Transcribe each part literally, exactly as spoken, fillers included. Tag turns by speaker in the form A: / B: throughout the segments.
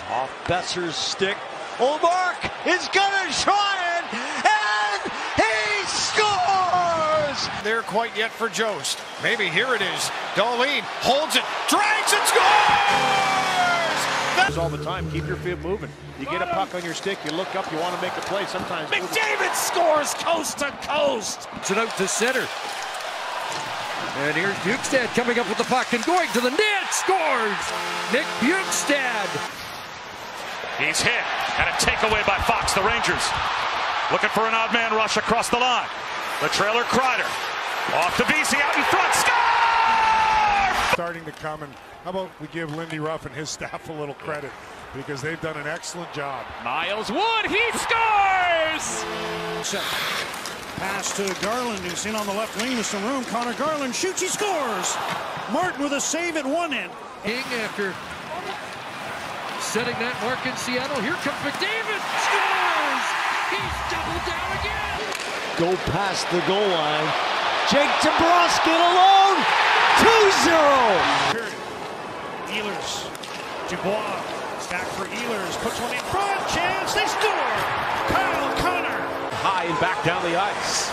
A: Off Besser's stick. Ullmark is gonna try it, and he scores!
B: There quite yet for Jost. Maybe here it is. Dahlin holds it, drags and scores! That's
C: all the time. Keep your feet moving. You get a puck on your stick, you look up, you want to make a play. Sometimes
B: McDavid scores coast to coast.
D: It's it out to center. And here's Bukestad coming up with the puck and going to the net. Scores! Nick Bukestad.
E: He's hit, and a takeaway by Fox, the Rangers. Looking for an odd man rush across the line. The trailer Kreider. Off to Vesey, out in front, score!
F: Starting to come, and how about we give Lindy Ruff and his staff a little credit, because they've done an excellent job.
G: Miles Wood, he scores!
H: Pass to Garland, who's in on the left wing with some room. Connor Garland shoots, he scores! Martin with a save at one end.
D: King after setting that mark in Seattle. Here comes McDavid. Scores! He's doubled down again.
A: Go past the goal line. Jake DeBrusk alone. two zero.
H: Ehlers. Dubois. Back for Ehlers. Puts one in front. Chance. They score. Kyle Connor.
C: High and back down the ice.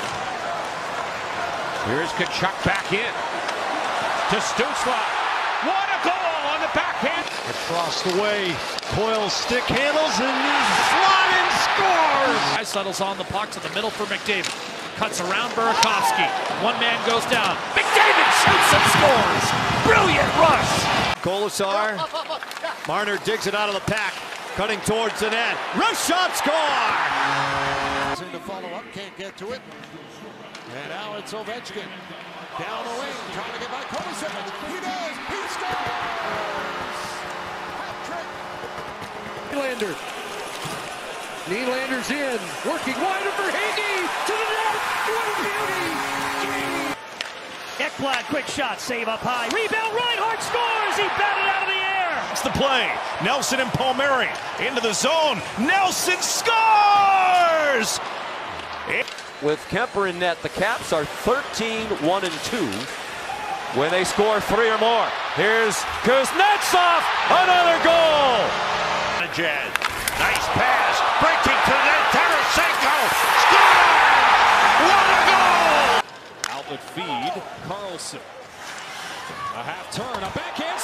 C: Here's Tkachuk back in. To Stützle. What a goal on the backhand.
A: Across the way, Coyle stick handles and slot and scores!
G: Settles on the puck to the middle for McDavid. Cuts around Burakovsky. One man goes down. McDavid shoots and scores! Brilliant rush!
A: Kolasar. Marner digs it out of the pack. Cutting towards the net. Rush shot, score!
I: To follow up, can't get to it. And now it's Ovechkin. Down the lane, trying to get by Kolasar. He does! He scores! Hat-trick!
D: Nylander. Nylander's in. Working wide over Hagee to the net. What a beauty!
H: Ekblad, quick shot, save up high. Rebound, Reinhart scores! He batted out of the air!
B: It's the play. Nelson and Palmieri into the zone. Nelson scores!
A: With Kemper in net, the Caps are thirteen one and two when they score three or more. Here's Kuznetsov, another goal!
B: Jed, nice pass, breaking to the net, Tarasenko, scores! What a goal!
C: Outlet feed, Carlson. A half turn, a backhand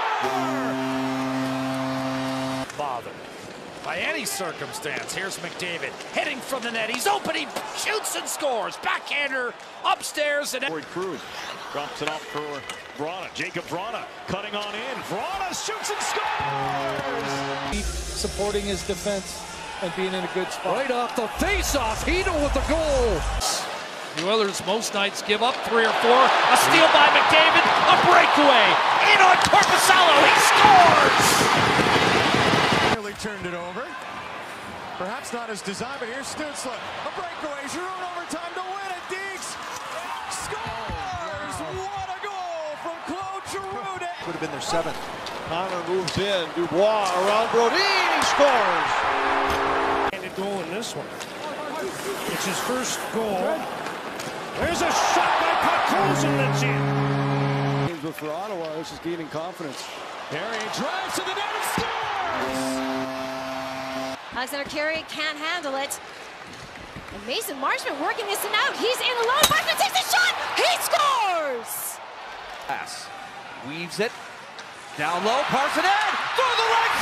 C: score!
G: Bother. By any circumstance, here's McDavid heading from the net. He's open, he shoots and scores. Backhander upstairs. And
C: Corey Cruz drops it off for Vrana. Jacob Vrana cutting on in. Vrana shoots and scores!
J: Supporting his defense and being in a good spot.
D: Right off the face-off, Hito with the goal.
G: the Oilers most nights give up three or four. A steal by McDavid. A breakaway. In on Korpisalo. He scores!
F: Turned it over. Perhaps not as designed, but here's Stützle. A breakaway. Giroux overtime to win it. Deeks scores! What a goal from Claude Giroux.
A: Would have been their seventh. Connor moves in. Dubois around Brodin. He scores!
H: And a goal in this one. It's his first goal. There's a shot by Podkolzin that's in.
C: But for Ottawa, this is gaining confidence. Harry drives to the net and scores!
K: Alexander Carey can't handle it. And Mason Marchment working this one out. He's in alone. Marchment takes a shot. He scores!
D: Pass. Weaves it. Down low. Parsonet. For the right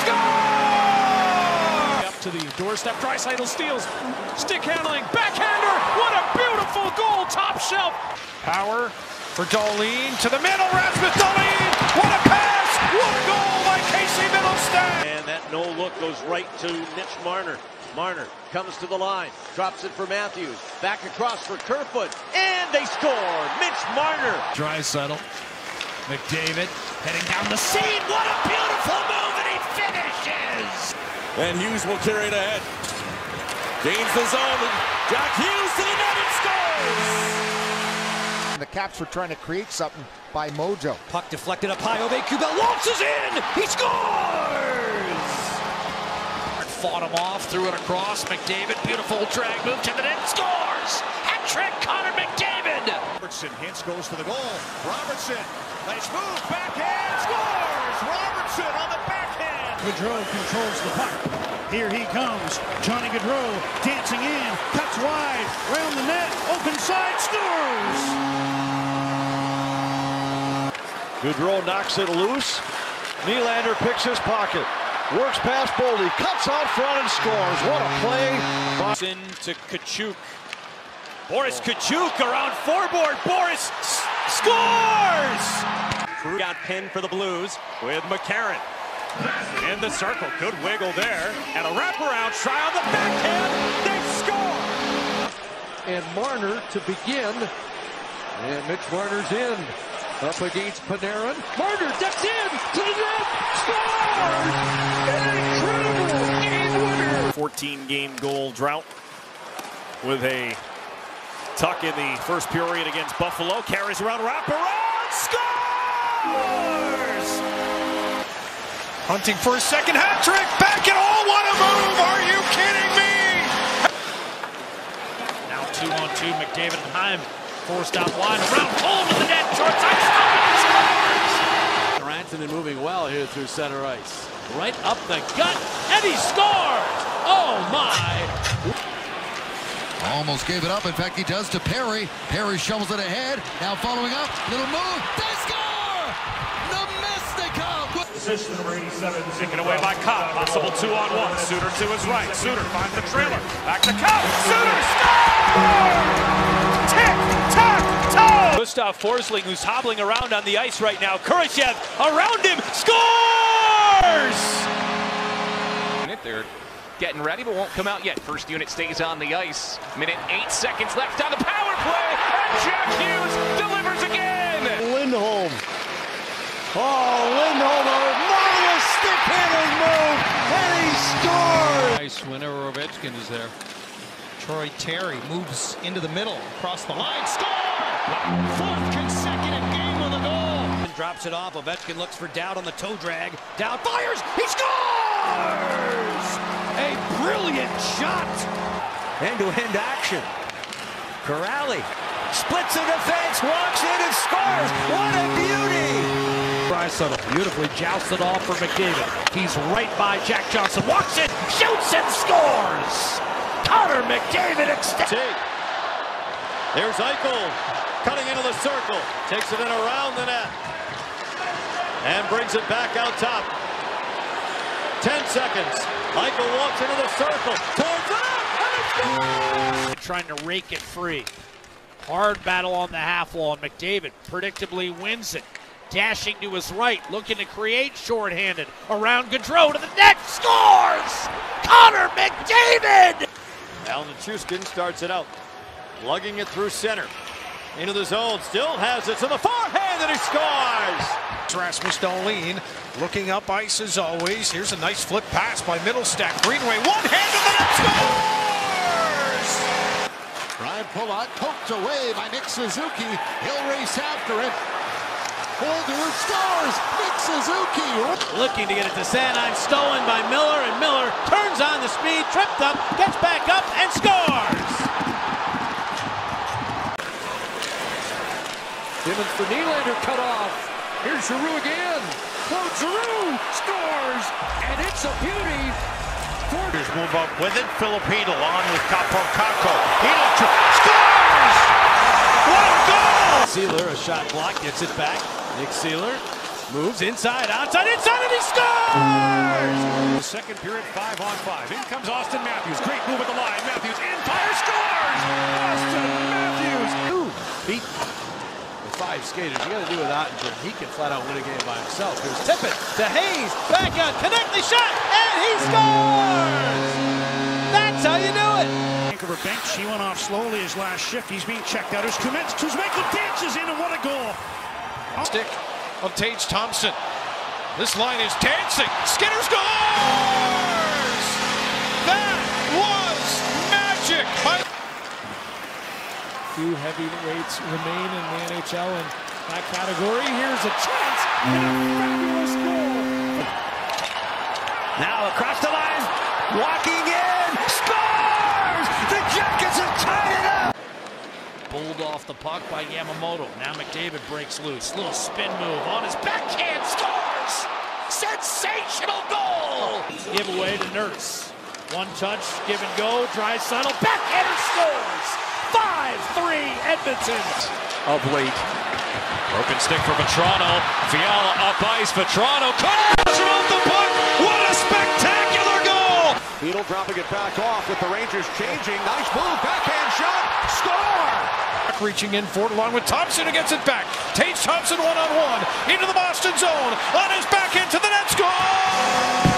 D: score!
G: Up to the doorstep. Draisaitl steals. Stick handling. Backhander. What a beautiful goal. Top shelf.
B: Power for Dahlin to the middle. Rasmus Dahlin. What a pass! What a goal by Casey Middlestat!
A: And that no look goes right to Mitch Marner. Marner comes to the line, drops it for Matthews, back across for Kerfoot, and they score! Mitch Marner!
G: Draisaitl. McDavid heading down the seam. What a beautiful move, and he finishes!
E: And Hughes will carry it ahead. Gains the zone. Jack Hughes to the net and scores!
J: The Caps were trying to create something by Mojo.
G: Puck deflected up high. Ove-Kubel launches in. He scores! Fought him off, threw it across. McDavid, beautiful drag move to the net, scores! Hat trick, Connor McDavid!
B: Robertson, Hintz goes to the goal. Robertson, nice move, backhand, scores! Robertson on the backhand!
H: Gaudreau controls the puck. Here he comes. Johnny Gaudreau dancing in, cuts wide, round the net, open side, scores!
F: Gaudreau knocks it loose. Nylander picks his pocket. Works past Boldy, cuts out front and scores. What a play.
C: In to Tkachuk. Boris Tkachuk around foreboard. Boris scores! Crew got pinned for the Blues with McCarron. In the circle, good wiggle there. And a wraparound try on the backhand. They score!
D: And Marner to begin. And Mitch Marner's in. Up against Panarin. Marner ducks in to the net. Scores! An incredible game winner.
C: fourteen game goal drought with a tuck in the first period against Buffalo. Carries around, wraparound, scores! Hunting for a second hat trick. Back and all, what a move! Are you kidding me?
G: Now two on two, McDavid and Heim forced out wide, around home to the net, short side, scores!
L: Rantanen moving well here through center ice.
G: Right up the gut, and he scores! Oh my!
M: Almost gave it up. In fact, he does to Perry. Perry shovels it ahead. Now following up, little move. They score! Namestnikov!
C: Position number eighty-seven. Taken away by Copp. Possible two on one. Suter to his right. Suter finds the trailer. Back to Copp. Suter scores! Tick, tack, toe! Gustav Forsling, who's hobbling around on the ice right now. Kurashev around him. Scores!
N: They're getting ready, but won't come out yet. First unit stays on the ice. Minute eight seconds left on the power play. And Jack Hughes delivers again.
F: Lindholm. Oh, Lindholm, a marvelous stick-handling move, and he scores!
D: Nice whenever Ovechkin is there. Troy Terry moves into the middle, across the line, score! Fourth consecutive game with a goal.
G: And drops it off. Ovechkin looks for Dowd on the toe drag. Dowd fires. He scores! A brilliant shot.
A: End-to-end action. Corrali splits the defense, walks in and scores. What a beauty!
G: Draisaitl beautifully jousted off for McDavid. He's right by Jack Johnson. Walks in, shoots and scores. Connor McDavid extends.
F: There's Eichel cutting into the circle. Takes it in around the net. And brings it back out top. Ten seconds. Eichel walks into the circle. Towards it up, and it scores!
G: Trying to rake it free. Hard battle on the half wall, and McDavid predictably wins it. Dashing to his right, looking to create shorthanded. Around Gaudreau to the net, scores! Connor McDavid!
F: Alan Chuskin starts it out. Lugging it through center. Into the zone, still has it to the forehand, and he scores!
C: Rasmus Dahlin looking up ice as always. Here's a nice flip pass by Middlestack. Greenway, one hand of the net, scores!
I: Ryan Pulock poked away by Nick Suzuki. He'll race after it. Holder scores! Nick Suzuki!
L: Looking to get it to Sanheim, stolen by Miller, and Miller turns on the speed, tripped up, gets back up, and scores!
D: Simmons for Nylander, cut off. Here's Giroux again. Claude Giroux scores, and it's a beauty.
B: Here's move up with it. Filipino on with Capo Caco. Scores! What a goal!
L: Sealer, a shot block, gets it back. Nick Sealer moves inside, outside, inside, and he scores!
C: The second period, five on five. In comes Austin Matthews. Great move at the line. Matthews in, fire, scores! Austin Matthews!
L: Ooh, beat with five skaters. You got to do with Ottinger. He can flat out win a game by himself. Here's Tippett to Hayes, back out, connect the shot, and he scores! That's how you do it!
H: Vancouver bench, he went off slowly his last shift. He's being checked out. Here's Kumens. Kuzmenko dances in, and what a goal!
C: Stick of Tage Thompson. This line is dancing. Skinner scores! That was magic! By
H: Few heavyweights remain in the N H L in that category. Here's a chance and a fabulous goal.
A: Now across the line, walking in, scores! The Jackets have tied it up!
G: Pulled off the puck by Yamamoto. Now McDavid breaks loose. Little spin move on his backhand, scores! sensational goal!
H: Give away to Nurse. One touch, give and go, Draisaitl, backhander scores! five three Edmonton!
A: Of late.
C: Broken stick for Vetrano. Fiala up ice. Vetrano cuts it off the puck. What a spectacular goal!
B: Beetle dropping it back off with the Rangers changing. Nice move, backhand shot, score!
D: Reaching in for it along with Thompson who gets it back. Tage Thompson one-on-one into the Boston zone. On his back into the net, scores!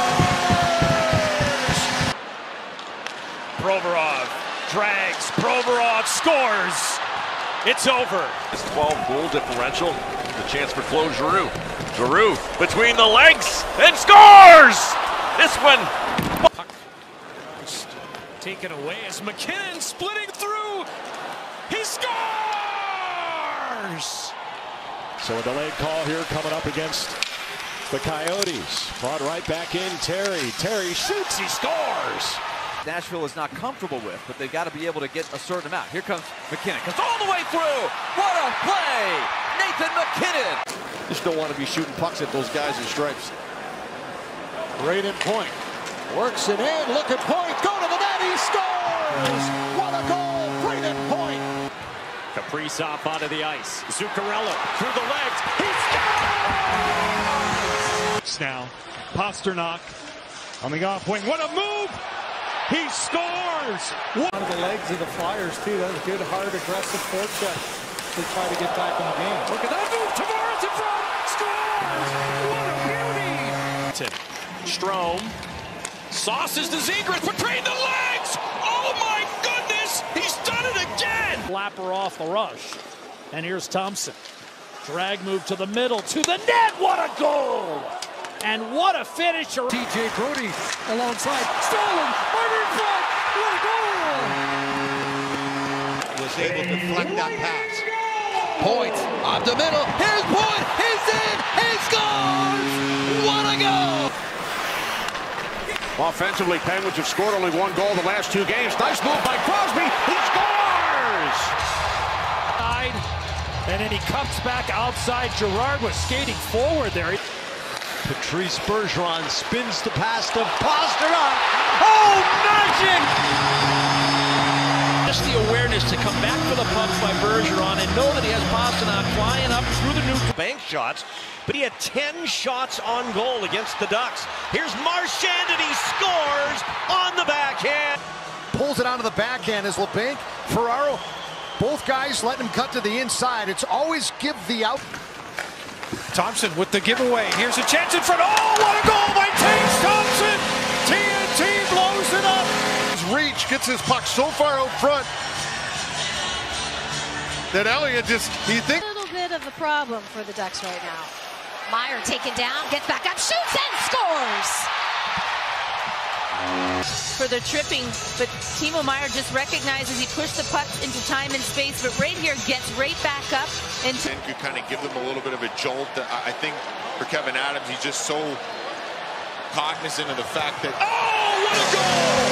C: Provorov drags. Provorov scores. It's over.
E: It's twelve goal differential. The chance for Claude Giroux. Giroux between the legs and scores! This one.
C: Puck just taken away as McKinnon splitting through. He scores!
F: So a delayed call here coming up against the Coyotes. Brought right back in, Terry. Terry shoots, he scores!
L: Nashville is not comfortable with, but they've got to be able to get a certain amount. Here comes McKinnon. Comes all the way through. What a play! Nathan McKinnon.
F: Just don't want to be shooting pucks at those guys in stripes. Braden Point works it in. Look at Point. Go to the net. He scores! What a goal! Braden Point.
C: Kaprizov onto the ice. Zuccarello through the legs. He scores!
H: Now, Pasternak on the off wing. What a move! He scores!
O: One of the legs of the Flyers, too. That was a good, hard, aggressive forecheck to try to get back in the game.
H: Look at that move. Tavares in front. Scores! What a beauty!
C: Strome. Sauces to Zegras between the legs! Oh my goodness! He's done it again!
H: Flapper off the rush. And here's Thompson. Drag move to the middle, to the net! What a goal! And what a finisher!
D: T J Brodie alongside. Stolen! Martin in front! What a goal!
J: Was able to deflect that pass.
M: Point up the middle. Here's Point. He's in. He scores! What a goal!
B: Offensively, Penguins have scored only one goal the last two games. Nice move by Crosby. He scores!
H: And then he comes back outside. Gerard was skating forward there.
D: Patrice Bergeron spins the pass to Pasternak. Oh, magic!
G: Just the awareness to come back for the puck by Bergeron and know that he has Pasternak flying up through the neutral.
C: Bank shots, but he had ten shots on goal against the Ducks. Here's Marchand and he scores on the backhand.
J: Pulls it onto the backhand as LeBanc, Ferraro, both guys letting him cut to the inside. It's always give the out.
D: Thompson with the giveaway. Here's a chance in front. Oh, what a goal by Tage Thompson! T N T blows it up.
F: His reach gets his puck so far out front that Elliott just, he thinks.
K: A little bit of a problem for the Ducks right now. Meyer taken down, gets back up, shoots and scores!
P: For the tripping, but Timo Meier just recognizes he pushed the puck into time and space, but right here gets right back up. And,
Q: and could kind of give them a little bit of a jolt. I think for Kevin Adams, he's just so cognizant of the fact that...
C: Oh, what a goal!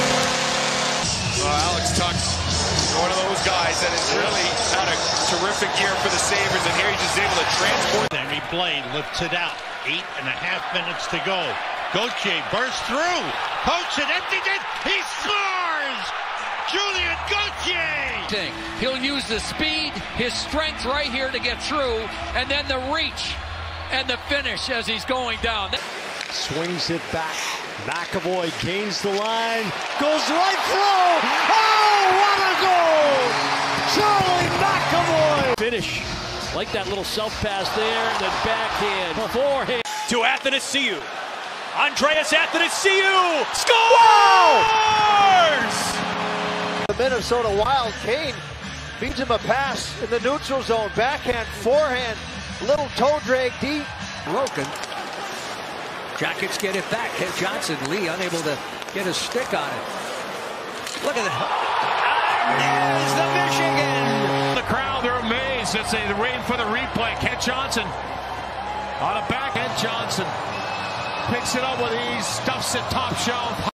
Q: Uh, Alex Tuch, one of those guys that has really had a terrific year for the Sabres, and here he's just able to transport.
B: Henry Blaine lifts it out. Eight and a half minutes to go. Gauthier bursts through. Pokes it, empties it. He scores! Julien Gauthier!
G: He'll use the speed, his strength right here to get through, and then the reach and the finish as he's going down.
D: Swings it back. McAvoy gains the line. Goes right through. Oh, what a goal! Charlie McAvoy!
H: Finish. Like that little self-pass there, and then backhand, forehand.
C: To Athanasiou. Andreas Athanasiou scores!
L: The Minnesota Wild, Kane feeds him a pass in the neutral zone. Backhand, forehand, little toe drag deep.
G: Broken. Jackets get it back. Ken Johnson, Lee unable to get a stick on it. Look at that. There's the Michigan.
C: The crowd, they're amazed as they wait for the replay. Ken Johnson on a backhand. Johnson picks it up with ease, stuffs it top shelf.